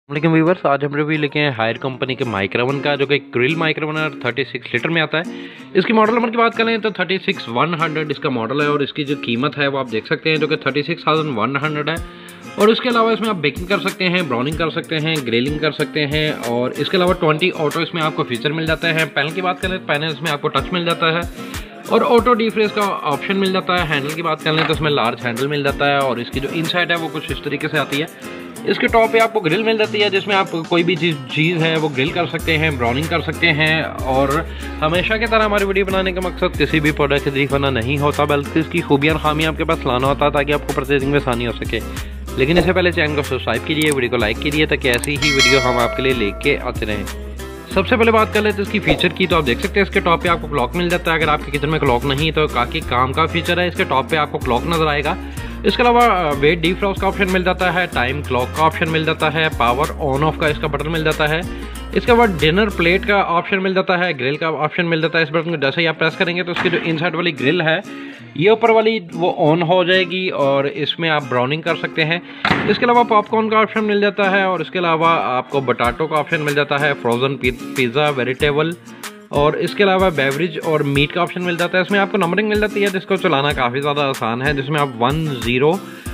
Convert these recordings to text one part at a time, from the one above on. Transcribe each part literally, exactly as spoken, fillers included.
लेकिन व्यूवर्स, आज हम रिव्यू लेके हैं हायर कंपनी के माइक्रोवन का, जो कि ग्रिल माइक्रोवन छत्तीस लीटर में आता है। इसकी मॉडल नंबर की बात करें तो थर्टी सिक्स वन हंड्रेड इसका मॉडल है और इसकी जो कीमत है वो आप देख सकते हैं, जो कि thirty six thousand one hundred है। और इसके अलावा इसमें आप बेकिंग कर सकते हैं, ब्राउनिंग कर सकते हैं, ग्रिलिंग कर सकते हैं और इसके अलावा ट्वेंटी ऑटो इसमें आपको फीचर मिल जाता है। पैनल की बात करें तो पैनल इसमें आपको टच मिल जाता है और ऑटो डीफ्रेज का ऑप्शन मिल जाता है। हैंडल की बात कर लें तो इसमें लार्ज हैंडल मिल जाता है और इसकी जो इनसाइड है वो कुछ इस तरीके से आती है। इसके टॉप पे आपको ग्रिल मिल जाती है, जिसमें आप कोई भी चीज़ चीज़ है वो ग्रिल कर सकते हैं, ब्राउनिंग कर सकते हैं। और हमेशा की तरह हमारी वीडियो बनाने का मकसद किसी भी प्रोडक्ट की तारीफ करना नहीं होता, बल्कि इसकी खूबियाँ और खामियाँ आपके पास लाना होता है ताकि आपको परचेजिंग में आसानी हो सके। लेकिन इससे पहले चैनल को सब्सक्राइब कीजिए, वीडियो को लाइक कीजिए ताकि ऐसी ही वीडियो हम आपके लिए लेके आते रहें। सबसे पहले बात कर लेते हैं इसकी फीचर की, तो आप देख सकते हैं इसके टॉप पे आपको क्लॉक मिल जाता है। अगर आपके किचन में क्लॉक नहीं है तो काफ़ी काम का फीचर है। इसके टॉप पे आपको क्लॉक नजर आएगा। इसके अलावा वेट डीफ्रॉस्ट का ऑप्शन मिल जाता है, टाइम क्लॉक का ऑप्शन मिल जाता है, पावर ऑन ऑफ का इसका बटन मिल जाता है। इसके बाद डिनर प्लेट का ऑप्शन मिल जाता है, ग्रिल का ऑप्शन मिल जाता है। इस बटन को जैसे ही आप प्रेस करेंगे तो इसकी जो इनसाइड वाली ग्रिल है ये ऊपर वाली वो ऑन हो जाएगी और इसमें आप ब्राउनिंग कर सकते हैं। इसके अलावा पॉपकॉर्न का ऑप्शन मिल जाता है और इसके अलावा आपको बटाटो का ऑप्शन मिल जाता है, फ्रोजन पिज़्ज़ा, वेजिटेबल और इसके अलावा बेवरेज और मीट का ऑप्शन मिल जाता है। इसमें आपको नंबरिंग मिल जाती है जिसको चलाना काफ़ी ज़्यादा आसान है, जिसमें आप वन ज़ीरो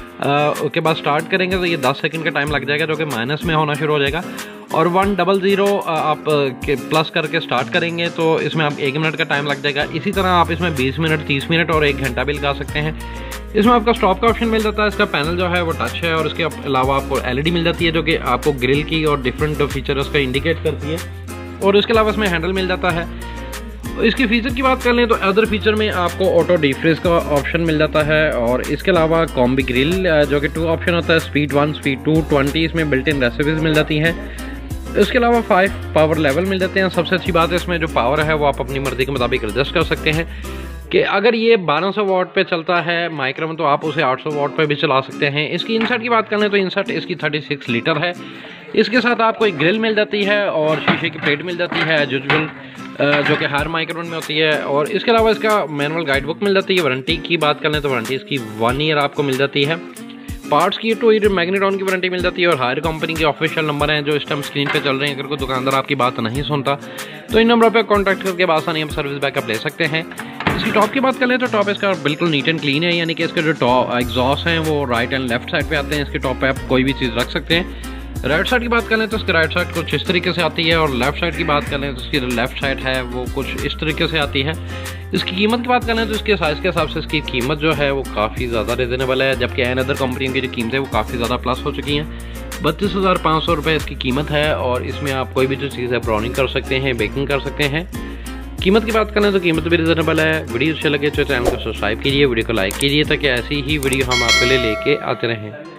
के बाद स्टार्ट करेंगे तो ये दस सेकंड का टाइम लग जाएगा, जो कि माइनस में होना शुरू हो जाएगा। और वन डबल ज़ीरो आप प्लस करके स्टार्ट करेंगे तो इसमें आप एक मिनट का टाइम लग जाएगा। इसी तरह आप इसमें बीस मिनट, तीस मिनट और एक घंटा भी लगा सकते हैं। इसमें आपका स्टॉप का ऑप्शन मिल जाता है। इसका पैनल जो है वो टच है और इसके अलावा आपको एल ई डी मिल जाती है, जो कि आपको ग्रिल की और डिफरेंट फीचर उसका इंडिकेट करती है। और इसके अलावा इसमें हैंडल मिल जाता है। इसकी फीचर की बात कर लें तो अदर फीचर में आपको ऑटो डीफ्रेज का ऑप्शन मिल जाता है और इसके अलावा कॉम्बी ग्रिल, जो कि टू ऑप्शन होता है, speed one, speed two, twenty इसमें बिल्ट इन रेसिपीज मिल जाती हैं। इसके अलावा फाइव पावर लेवल मिल जाते हैं। सबसे अच्छी बात है इसमें जो पावर है वो आप अपनी मर्जी के मुताबिक एडजस्ट कर सकते हैं कि अगर ये बारह सौ वाट पे चलता है माइक्रोवन तो आप उसे आठ सौ वाट पे भी चला सकते हैं। इसकी इनसेट की बात करें तो इनसेट इसकी थर्टी सिक्स लीटर है। इसके साथ आपको एक ग्रिल मिल जाती है और शीशे की प्लेट मिल जाती है यूजुअल, जो कि हर माइक्रोवन में होती है। और इसके अलावा इसका मैनुअल गाइड बुक मिल जाती है। वारंटी की बात करें तो वारंटी इसकी वन ईयर आपको मिल जाती है। पार्ट्स की टू ईयर मैग्नेट्रॉन की वारंटी मिल जाती है और हायर कंपनी के ऑफिशियल नंबर हैं जो इस टाइम स्क्रीन पे चल रहे हैं। अगर कोई दुकानदार आपकी बात नहीं सुनता तो इन नंबरों पे कांटेक्ट करके आसानी हम सर्विस बैकअप ले सकते हैं। इसकी टॉप की बात करें तो टॉप इसका बिल्कुल नीट एंड क्लीन है, यानी कि इसके जो टॉप एग्जॉस्ट हैं वो राइट एंड लेफ्ट साइड पे आते हैं। इसके टॉप पे आप कोई भी चीज़ रख सकते हैं। राइट साइड की बात करें तो इसकी राइट साइड कुछ इस तरीके से आती है और लेफ्ट साइड की बात करें तो इसकी लेफ्ट साइड है वो कुछ इस तरीके से आती है। इसकी कीमत की बात करें तो इसके साइज़ के हिसाब से इसकी कीमत जो है वो काफ़ी ज़्यादा रिजनेबल है, जबकि एन अदर कंपनियों की जो कीमत है वो काफ़ी ज़्यादा प्लस हो चुकी हैं। बत्तीस हज़ार पाँच सौ रुपये इसकी कीमत है और इसमें आप कोई भी जो चीज़ है ब्राउनिंग कर सकते हैं, बेकिंग कर सकते हैं। कीमत की बात करें तो कीमत भी रिजनेबल है। वीडियो अच्छे लगे तो चैनल को सब्सक्राइब कीजिए, वीडियो को लाइक कीजिए ताकि ऐसी ही वीडियो हम आपके लिए लेके आते रहें।